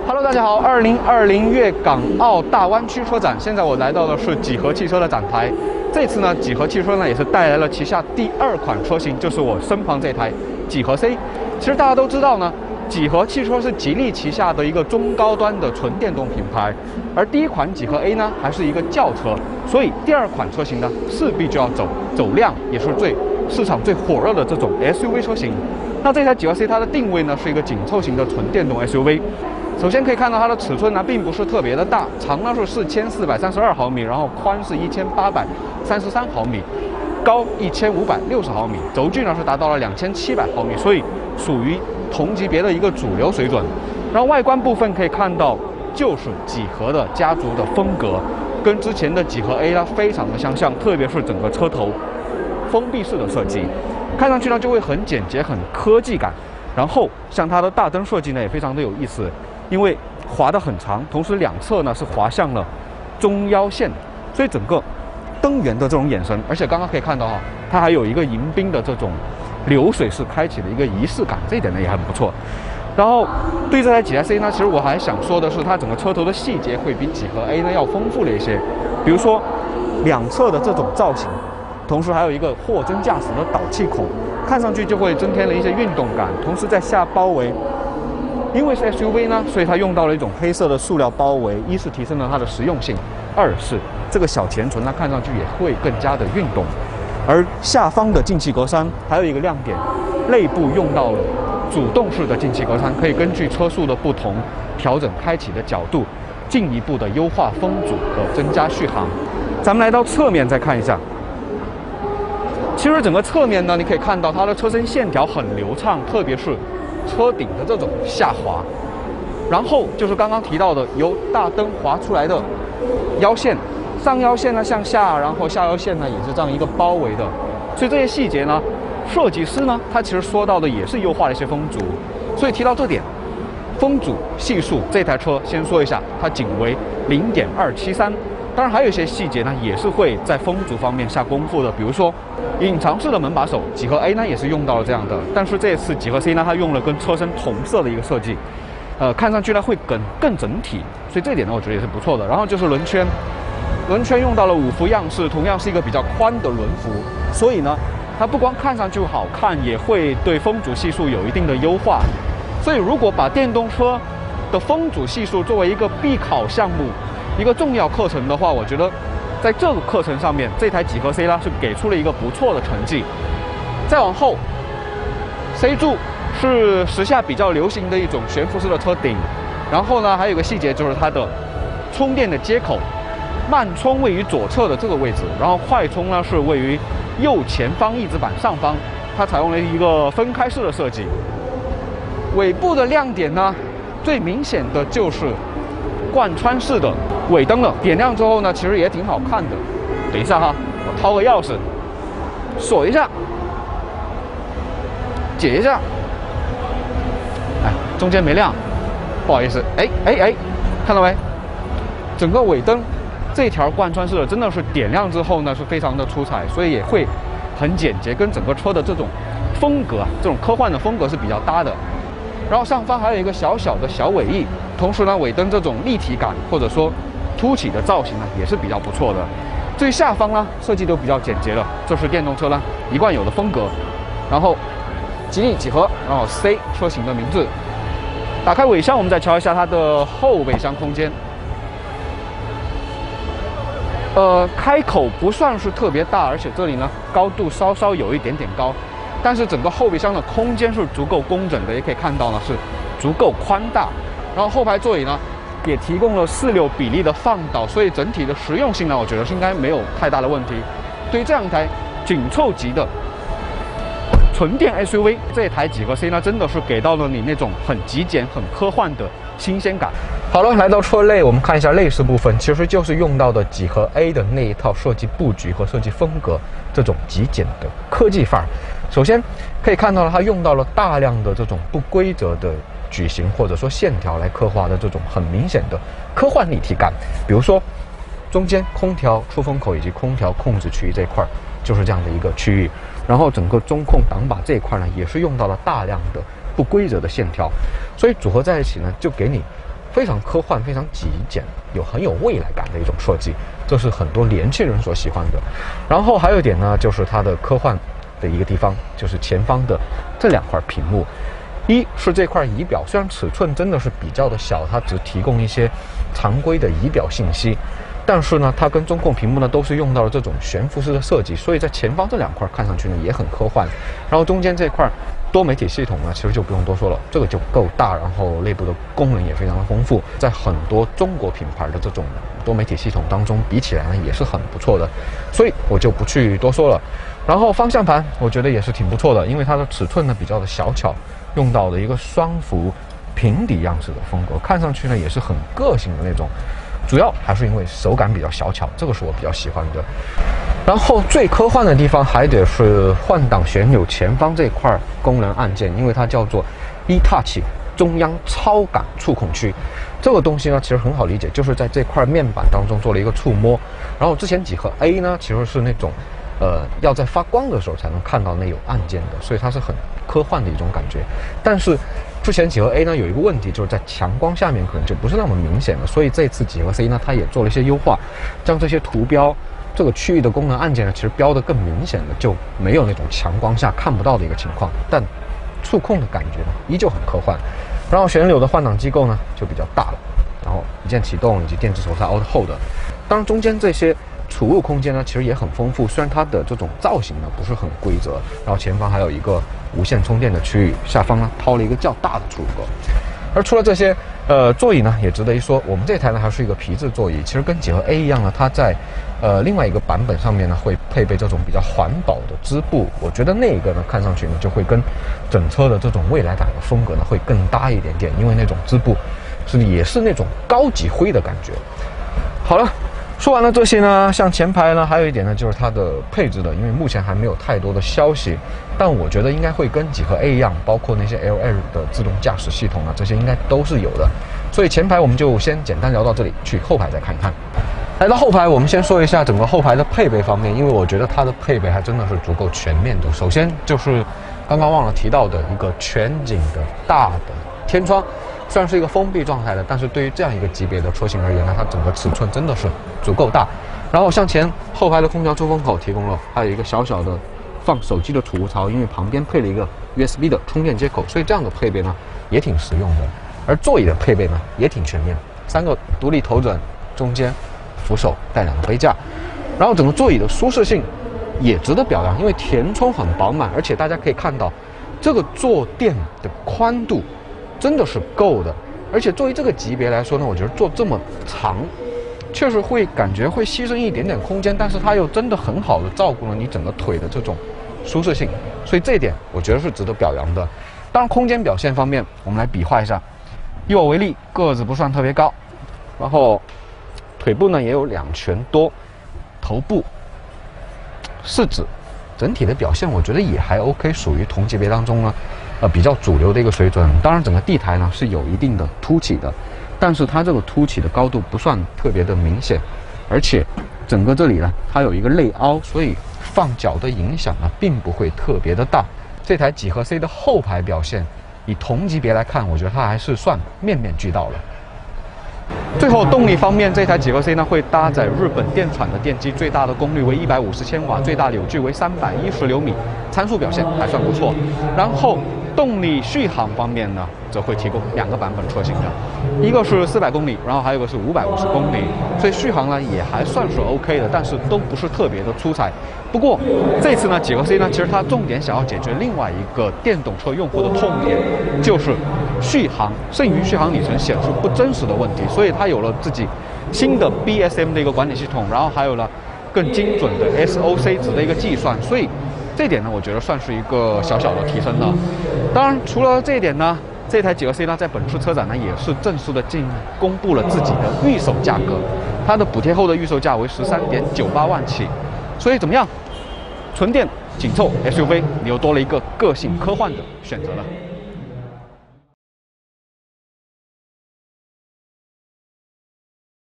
Hello， 大家好，2020粤港澳大湾区车展，现在我来到的是几何汽车的展台。这次呢，几何汽车呢也是带来了旗下第2款车型，就是我身旁这台几何 C。其实大家都知道呢，几何汽车是吉利旗下的一个中高端的纯电动品牌，而第1款几何 A 呢还是一个轿车，所以第2款车型呢势必就要走量，也是市场最火热的这种 SUV 车型。那这台几何 C 它的定位呢是一个紧凑型的纯电动 SUV。首先可以看到它的尺寸呢并不是特别的大，长呢是4432毫米，然后宽是1833毫米，高1560毫米，轴距呢是达到了2700毫米，所以属于同级别的一个主流水准。然后外观部分可以看到，就是几何的家族的风格，跟之前的几何 A 呢非常的相像，特别是整个车头封闭式的设计，看上去呢就会很简洁、很科技感。然后像它的大灯设计呢也非常的有意思，因为划得很长，同时两侧呢是划向了中腰线，所以整个灯源的这种眼神，而且刚刚可以看到哈，它还有一个迎宾的这种流水式开启的一个仪式感，这一点呢也很不错。然后对这台几何 C 呢，其实我还想说的是，它整个车头的细节会比几何 A 呢要丰富了一些，比如说两侧的这种造型，同时还有一个货真价实的导气孔，看上去就会增添了一些运动感。同时在下包围，因为是 SUV 呢，所以它用到了一种黑色的塑料包围，一是提升了它的实用性，二是这个小前唇呢看上去也会更加的运动。而下方的进气格栅还有一个亮点，内部用到了主动式的进气格栅，可以根据车速的不同调整开启的角度，进一步的优化风阻和增加续航。咱们来到侧面再看一下，其实整个侧面呢，你可以看到它的车身线条很流畅，特别是车顶的这种下滑，然后就是刚刚提到的由大灯划出来的腰线，上腰线呢向下，然后下腰线呢也是这样一个包围的，所以这些细节呢，设计师呢他其实说到的也是优化了一些风阻。所以提到这点，风阻系数这台车先说一下，它仅为0.273。当然还有一些细节呢也是会在风阻方面下功夫的，比如说隐藏式的门把手，几何 A 呢也是用到了这样的，但是这次几何 C 呢它用了跟车身同色的一个设计，看上去呢会更整体，所以这点呢我觉得也是不错的。然后就是轮圈用到了5幅样式，同样是一个比较宽的轮幅，所以呢它不光看上去好看，也会对风阻系数有一定的优化。所以如果把电动车的风阻系数作为一个必考项目，一个重要课程的话，我觉得在这个课程上面，这台几何 C 呢是给出了一个不错的成绩。再往后 ，C 柱是时下比较流行的一种悬浮式的车顶，然后呢还有一个细节就是它的充电的接口，慢充位于左侧的这个位置，然后快充呢是位于右前方翼子板上方，它采用了一个分开式的设计。尾部的亮点呢，最明显的就是贯穿式的尾灯了，点亮之后呢，其实也挺好看的。等一下哈，我掏个钥匙锁一下，解一下。哎，中间没亮，不好意思。哎，看到没？整个尾灯这条贯穿式的真的是点亮之后呢，是非常的出彩，所以也会很简洁，跟整个车的这种风格，这种科幻的风格是比较搭的。然后上方还有一个小小的小尾翼，同时呢，尾灯这种立体感或者说凸起的造型呢，也是比较不错的。至于下方呢，设计都比较简洁了，这是电动车呢一贯有的风格。然后吉利几何，然后 C 车型的名字。打开尾箱，我们再瞧一下它的后备箱空间。开口不算是特别大，而且这里呢高度稍稍有一点点高。但是整个后备箱的空间是足够工整的，也可以看到呢是足够宽大。然后后排座椅呢也提供了4:6比例的放倒，所以整体的实用性呢，我觉得是应该没有太大的问题。对于这样一台紧凑级的纯电 SUV， 这台几何 C 呢真的是给到了你那种很极简、很科幻的新鲜感。好了，来到车内，我们看一下内饰部分，其实就是用到的几何 A 的那一套设计布局和设计风格，这种极简的科技范儿。首先可以看到了，它用到了大量的这种不规则的矩形或者说线条来刻画的这种很明显的科幻立体感。比如说中间空调出风口以及空调控制区域这一块就是这样的一个区域，然后整个中控挡把这一块呢也是用到了大量的不规则的线条，所以组合在一起呢就给你非常科幻、非常极简，很有未来感的一种设计，这是很多年轻人所喜欢的。然后还有一点呢，就是它的科幻的一个地方，就是前方的这2块屏幕。一是这块仪表，虽然尺寸真的是比较的小，它只提供一些常规的仪表信息，但是呢，它跟中控屏幕呢都是用到了这种悬浮式的设计，所以在前方这2块看上去呢也很科幻。然后中间这块多媒体系统呢，其实就不用多说了，这个就够大，然后内部的功能也非常的丰富，在很多中国品牌的这种多媒体系统当中比起来呢，也是很不错的，所以我就不去多说了。然后方向盘我觉得也是挺不错的，因为它的尺寸呢比较的小巧，用到了一个双幅平底样式的风格，看上去呢也是很个性的那种，主要还是因为手感比较小巧，这个是我比较喜欢的。然后最科幻的地方还得是换挡旋钮前方这块功能按键，因为它叫做 eTouch 中央超感触控区。这个东西呢其实很好理解，就是在这块面板当中做了一个触摸。然后之前几何 A 呢其实是那种要在发光的时候才能看到那有按键的，所以它是很科幻的一种感觉。但是之前几何 A 呢有一个问题，就是在强光下面可能就不是那么明显了，所以这次几何 C 呢它也做了一些优化，将这些图标这个区域的功能按键呢其实标得更明显了，就没有那种强光下看不到的一个情况，但触控的感觉呢依旧很科幻。然后旋钮的换挡机构呢就比较大了，然后一键启动以及电子手刹 Auto Hold。当然中间这些储物空间呢其实也很丰富，虽然它的这种造型呢不是很规则，然后前方还有一个无线充电的区域，下方呢掏了一个较大的储物格。而除了这些座椅呢也值得一说，我们这台呢还是一个皮质座椅，其实跟几何 A 一样呢，它在另外一个版本上面呢会配备这种比较环保的织布，我觉得那个呢看上去呢就会跟整车的这种未来感的风格呢会更搭一点点，因为那种织布也是那种高级灰的感觉。好了，说完了这些呢，像前排呢还有一点呢就是它的配置的，因为目前还没有太多的消息，但我觉得应该会跟几何 A 一样，包括那些 LL 的自动驾驶系统啊，这些应该都是有的。所以前排我们就先简单聊到这里，去后排再看一看。来到后排，我们先说一下整个后排的配备方面，因为我觉得它的配备还真的是足够全面的。首先就是刚刚忘了提到的一个全景的大的天窗，虽然是一个封闭状态的，但是对于这样一个级别的车型而言呢，它整个尺寸真的是足够大。然后向前后排的空调出风口提供了，还有一个小小的放手机的储物槽，因为旁边配了一个 USB 的充电接口，所以这样的配备呢也挺实用的。而座椅的配备呢也挺全面，3个独立头枕，中间扶手带2个杯架，然后整个座椅的舒适性也值得表扬，因为填充很饱满，而且大家可以看到这个坐垫的宽度真的是够的，而且作为这个级别来说呢，我觉得坐这么长确实会感觉会牺牲一点点空间，但是它又真的很好的照顾了你整个腿的这种舒适性，所以这一点我觉得是值得表扬的。当然空间表现方面我们来比划一下，以我为例，个子不算特别高，然后腿部呢也有2拳多，头部四指整体的表现我觉得也还 OK， 属于同级别当中呢比较主流的一个水准。当然整个地台呢是有一定的凸起的，但是它这个凸起的高度不算特别的明显，而且整个这里呢它有一个内凹，所以放脚的影响呢并不会特别的大。这台几何 C 的后排表现以同级别来看，我觉得它还是算面面俱到了。最后动力方面，这台几何 C 呢会搭载日本电产的电机，最大的功率为150千瓦，最大扭矩为310牛米，参数表现还算不错。然后动力续航方面呢，则会提供2个版本车型的，一个是400公里，然后还有一个是550公里，所以续航呢也还算是 OK 的，但是都不是特别的出彩。不过这次呢，几何 C 呢，其实它重点想要解决另外一个电动车用户的痛点，就是续航剩余续航里程显示不真实的问题，所以它有了自己新的 BSM 的一个管理系统，然后还有了更精准的 SOC 值的一个计算，所以这点呢，我觉得算是一个小小的提升了。当然，除了这一点呢，这台几何 C 呢，在本次车展呢，也是正式的公布了自己的预售价格，它的补贴后的预售价为13.98万起。所以怎么样？纯电紧凑 SUV， 你又多了一个个性科幻的选择了。